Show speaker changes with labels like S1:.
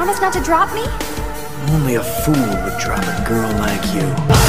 S1: Promise not to drop me?
S2: Only a fool would drop a girl like you.